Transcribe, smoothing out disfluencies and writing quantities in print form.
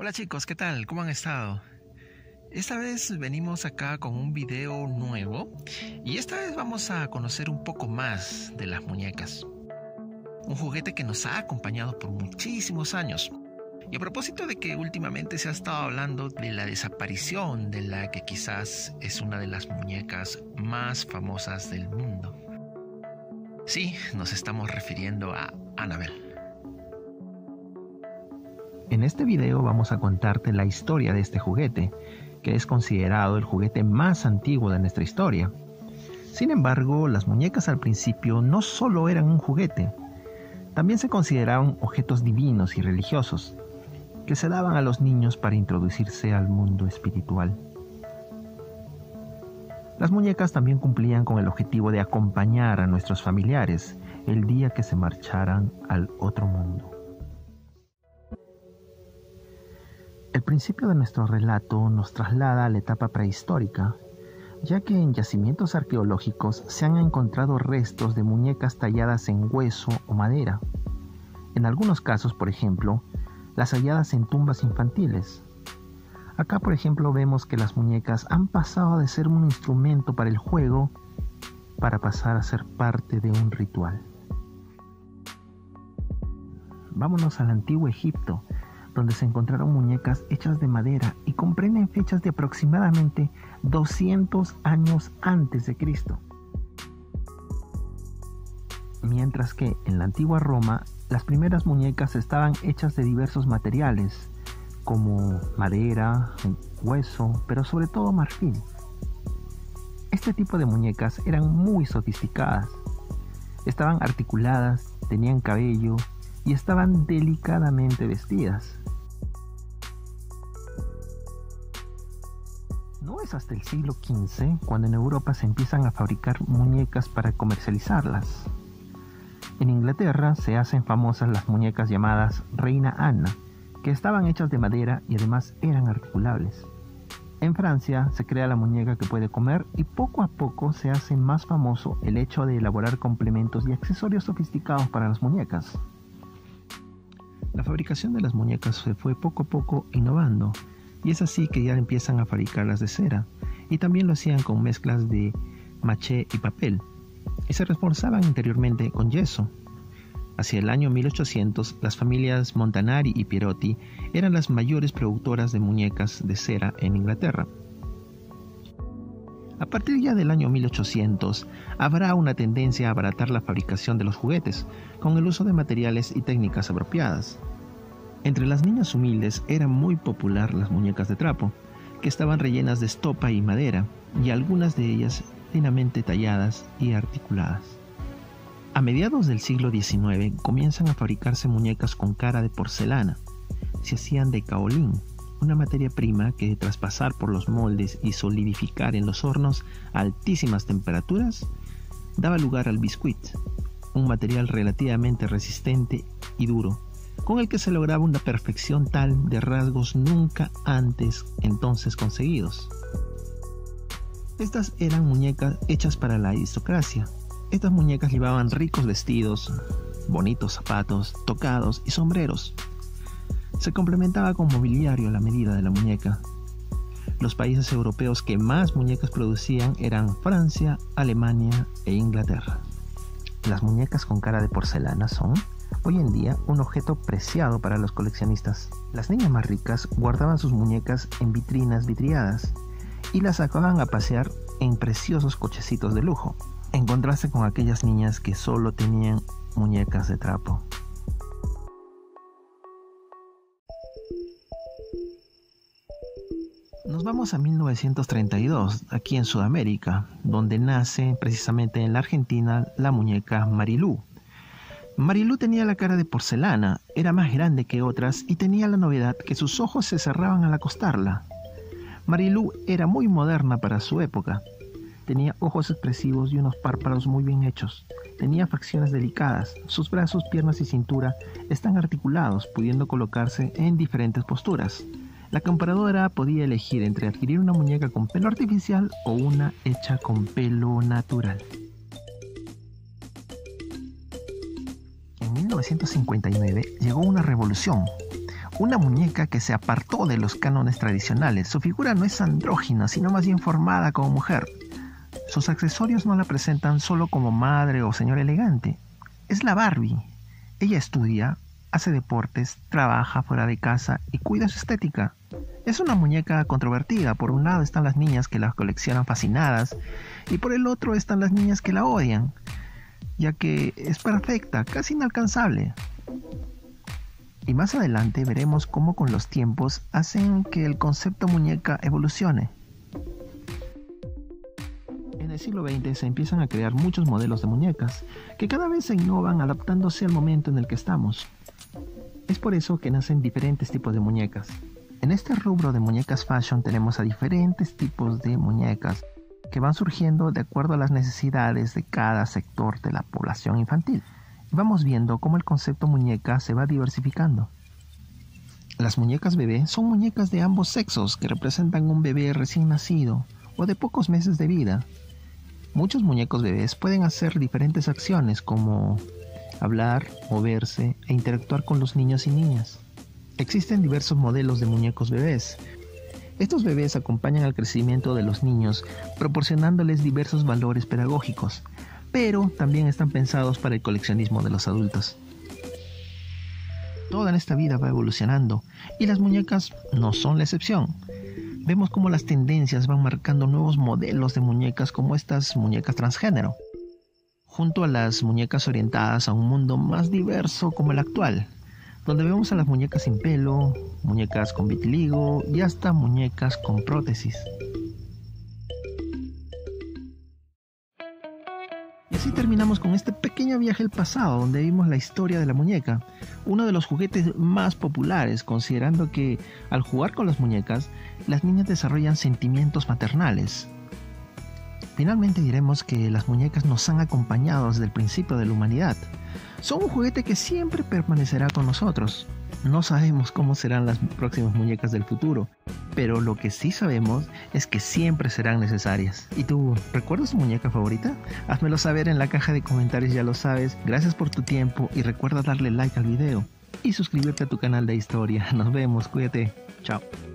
Hola chicos, ¿qué tal? ¿Cómo han estado? Esta vez venimos acá con un video nuevo y esta vez vamos a conocer un poco más de las muñecas. Un juguete que nos ha acompañado por muchísimos años. Y a propósito de que últimamente se ha estado hablando de la desaparición de la que quizás es una de las muñecas más famosas del mundo. Sí, nos estamos refiriendo a Annabelle. En este video vamos a contarte la historia de este juguete, que es considerado el juguete más antiguo de nuestra historia. Sin embargo, las muñecas al principio no solo eran un juguete, también se consideraban objetos divinos y religiosos, que se daban a los niños para introducirse al mundo espiritual. Las muñecas también cumplían con el objetivo de acompañar a nuestros familiares el día que se marcharan al otro mundo. El principio de nuestro relato nos traslada a la etapa prehistórica, ya que en yacimientos arqueológicos se han encontrado restos de muñecas talladas en hueso o madera. En algunos casos, por ejemplo, las halladas en tumbas infantiles. Acá, por ejemplo, vemos que las muñecas han pasado de ser un instrumento para el juego para pasar a ser parte de un ritual. Vámonos al antiguo Egipto, donde se encontraron muñecas hechas de madera y comprenden fechas de aproximadamente 200 años antes de Cristo. Mientras que en la antigua Roma, las primeras muñecas estaban hechas de diversos materiales, como madera, hueso, pero sobre todo marfil. Este tipo de muñecas eran muy sofisticadas. Estaban articuladas, tenían cabello y estaban delicadamente vestidas. No es hasta el siglo XV cuando en Europa se empiezan a fabricar muñecas para comercializarlas. En Inglaterra se hacen famosas las muñecas llamadas Reina Ana, que estaban hechas de madera y además eran articulables. En Francia se crea la muñeca que puede comer y poco a poco se hace más famoso el hecho de elaborar complementos y accesorios sofisticados para las muñecas. La fabricación de las muñecas se fue poco a poco innovando, y es así que ya empiezan a fabricarlas de cera, y también lo hacían con mezclas de maché y papel, y se reforzaban interiormente con yeso. Hacia el año 1800, las familias Montanari y Pierotti eran las mayores productoras de muñecas de cera en Inglaterra. A partir ya del año 1800, habrá una tendencia a abaratar la fabricación de los juguetes, con el uso de materiales y técnicas apropiadas. Entre las niñas humildes era muy popular las muñecas de trapo, que estaban rellenas de estopa y madera, y algunas de ellas finamente talladas y articuladas. A mediados del siglo XIX comienzan a fabricarse muñecas con cara de porcelana. Se hacían de caolín, una materia prima que tras pasar por los moldes y solidificar en los hornos a altísimas temperaturas, daba lugar al biscuit, un material relativamente resistente y duro, con el que se lograba una perfección tal de rasgos nunca antes entonces conseguidos. Estas eran muñecas hechas para la aristocracia. Estas muñecas llevaban ricos vestidos, bonitos zapatos, tocados y sombreros. Se complementaba con mobiliario a la medida de la muñeca. Los países europeos que más muñecas producían eran Francia, Alemania e Inglaterra. Las muñecas con cara de porcelana son, hoy en día, un objeto preciado para los coleccionistas. Las niñas más ricas guardaban sus muñecas en vitrinas vidriadas y las sacaban a pasear en preciosos cochecitos de lujo, en contraste con aquellas niñas que solo tenían muñecas de trapo. Nos vamos a 1932, aquí en Sudamérica, donde nace precisamente en la Argentina la muñeca Marilú. Marilú tenía la cara de porcelana, era más grande que otras y tenía la novedad que sus ojos se cerraban al acostarla. Marilú era muy moderna para su época. Tenía ojos expresivos y unos párpados muy bien hechos. Tenía facciones delicadas. Sus brazos, piernas y cintura están articulados, pudiendo colocarse en diferentes posturas. La compradora podía elegir entre adquirir una muñeca con pelo artificial o una hecha con pelo natural. En 1959 llegó una revolución, Una muñeca que se apartó de los cánones tradicionales. Su figura no es andrógina, sino más bien formada como mujer. Sus accesorios no la presentan solo como madre o señora elegante. Es la Barbie. Ella estudia, hace deportes, trabaja fuera de casa y cuida su estética. Es una muñeca controvertida. Por un lado están las niñas que la coleccionan fascinadas y por el otro están las niñas que la odian, ya que es perfecta, casi inalcanzable. Y más adelante veremos cómo con los tiempos hacen que el concepto muñeca evolucione. En el siglo XX se empiezan a crear muchos modelos de muñecas que cada vez se innovan adaptándose al momento en el que estamos. Es por eso que nacen diferentes tipos de muñecas. En este rubro de muñecas fashion tenemos a diferentes tipos de muñecas que van surgiendo de acuerdo a las necesidades de cada sector de la población infantil. Vamos viendo cómo el concepto muñeca se va diversificando. Las muñecas bebé son muñecas de ambos sexos que representan un bebé recién nacido o de pocos meses de vida. Muchos muñecos bebés pueden hacer diferentes acciones como hablar, moverse e interactuar con los niños y niñas. Existen diversos modelos de muñecos bebés. Estos bebés acompañan al crecimiento de los niños proporcionándoles diversos valores pedagógicos, pero también están pensados para el coleccionismo de los adultos. Toda en esta vida va evolucionando y las muñecas no son la excepción. Vemos cómo las tendencias van marcando nuevos modelos de muñecas como estas muñecas transgénero, junto a las muñecas orientadas a un mundo más diverso como el actual, donde vemos a las muñecas sin pelo, muñecas con vitiligo y hasta muñecas con prótesis. Y así terminamos con este pequeño viaje al pasado donde vimos la historia de la muñeca, uno de los juguetes más populares, considerando que al jugar con las muñecas, las niñas desarrollan sentimientos maternales. Finalmente diremos que las muñecas nos han acompañado desde el principio de la humanidad. Son un juguete que siempre permanecerá con nosotros. No sabemos cómo serán las próximas muñecas del futuro, pero lo que sí sabemos es que siempre serán necesarias. ¿Y tú, recuerdas tu muñeca favorita? Házmelo saber en la caja de comentarios, ya lo sabes. Gracias por tu tiempo y recuerda darle like al video y suscribirte a tu canal de historia. Nos vemos, cuídate. Chao.